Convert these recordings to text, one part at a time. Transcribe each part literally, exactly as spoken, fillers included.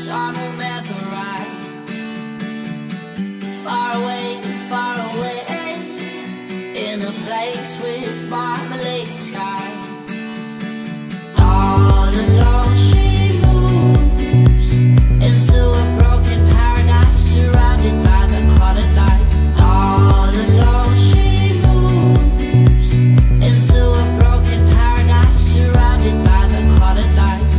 sun will never rise. Far away, far away, in a place with marmalade skies. All alone she moves into a broken paradise, surrounded by the colored lights. All alone she moves into a broken paradise, surrounded by the colored lights.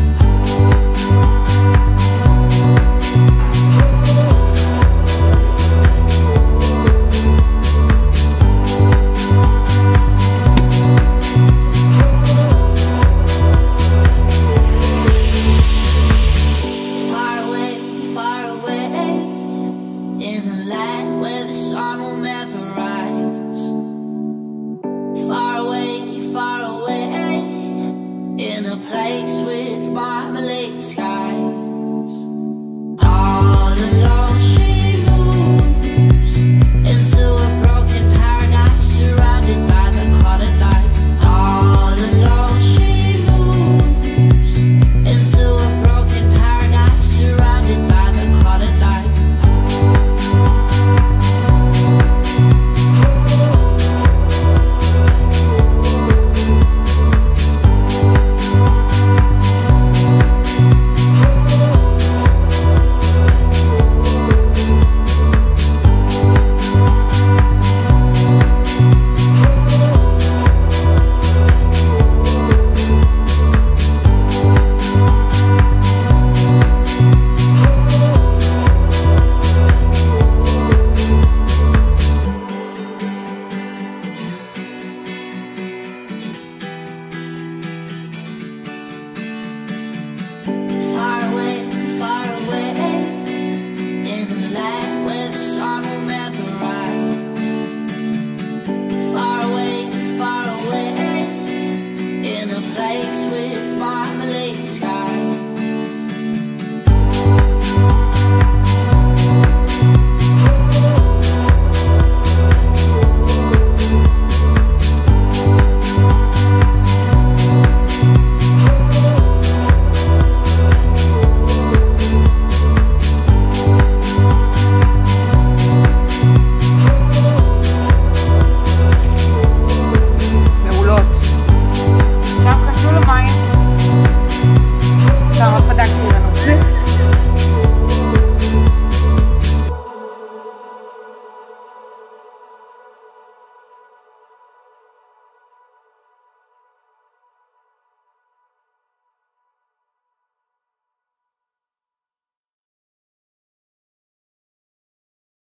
Place with marmalade skies. All alone.